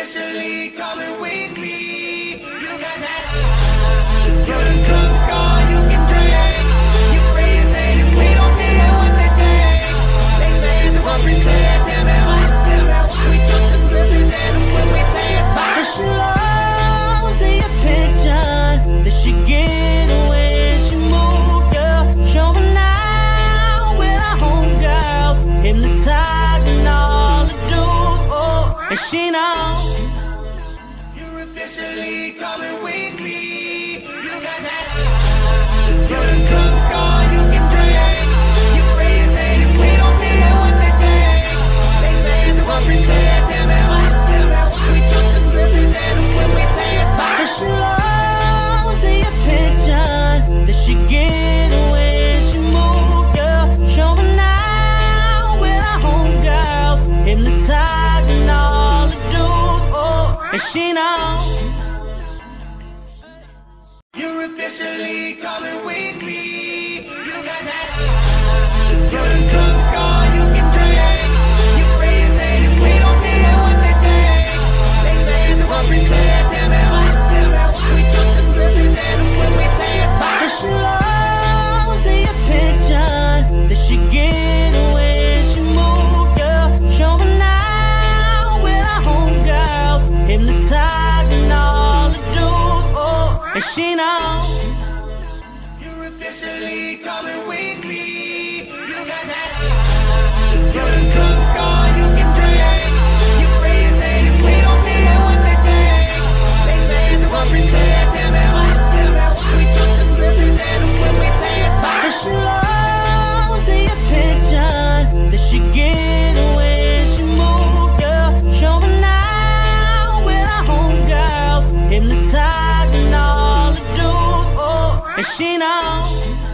officially coming with me. You got that high. To the drunk, all you can drink. You friends saying we don't care what they think. They mad to pretend, tell me why. We took some business and when we pay it back. Cause she loves the attention that she get when she move, yeah. Showing out with her homegirls, hypnotizing all the dudes, oh. And she knows you're officially coming with me. You got that high. To the drunk, all you can drink. You friends saying we don't care what they think. They mad to pretend, tell me why. We took some business and when we pay it back. cause she loves the attention that she get when she move, yeah. Showing out with her homegirls, hypnotizing all the dudes, oh. And she knows you're officially coming with me. You got that high. To the drunk, all you can drink. You friends saying we don't care what they think. They mad to pretend, tell me why. We took some business and when we pay it back. cause she loves the attention that she get when she move, yeah. Showing out with her homegirls, hypnotizing all the dudes, oh. And she knows you're officially coming with me. You got that high. To the drunk, all you can drink. You friends saying we don't care what they think. They mad to pretend, tell me why. We took some business and when we pay it back. cause she loves the attention that she get when she move, yeah. Showing out with her homegirls, hypnotizing all the dudes, oh. And she knows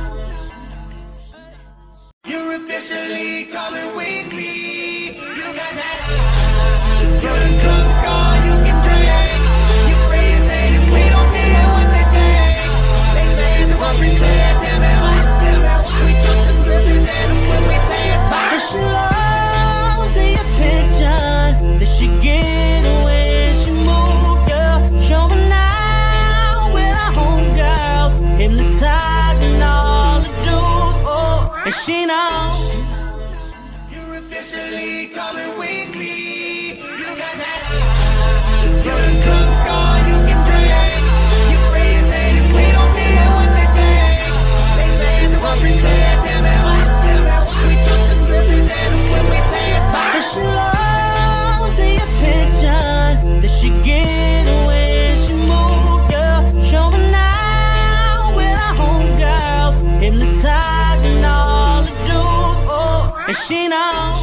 you're officially coming with me. You got that high. To the drunk, all you can drink. You friends saying we don't care what they think. They mad to pretend, tell me why. We took some business and when we pay it back. cause she loves the attention that she get when she move, yeah. Showing out with her homegirls, hypnotizing all the dudes, oh. And she knows you're officially coming with me. You got that high. To the drunk, all you can drink. You friends saying we don't care what they think. They mad to pretend, tell me why. We took some business and when we pay it back. cause she loves the attention that she get when she move, yeah. Showing out with her homegirls, hypnotizing all the dudes, oh. And she knows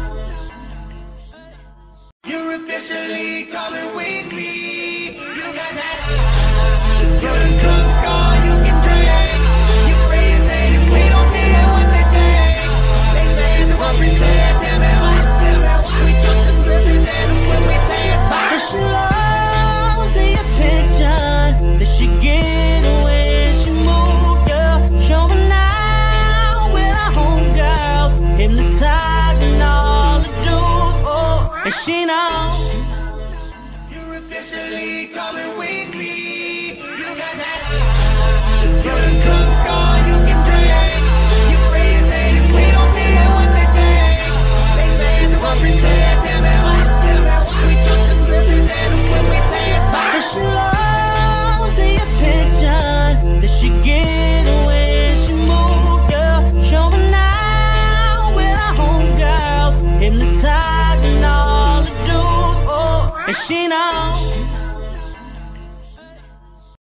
you're officially coming with me. You got that high. To the drunk, all you can drink. You friends saying we don't care what they think. They mad to pretend, tell me why. We took some business and when we pay it back. cause she loves the attention that she get when she move, yeah. Showing out with her homegirls, hypnotizing all the dudes, oh. And she knows you're officially coming with me. You got that high. To the drunk, all you can drink. You friends saying we don't care what they think. They mad to pretend, tell me why. We took some business and when we pay it back. cause she loves the attention that she get when she move, yeah. Showing out with her homegirls, hypnotizing all the dudes, oh. And she knows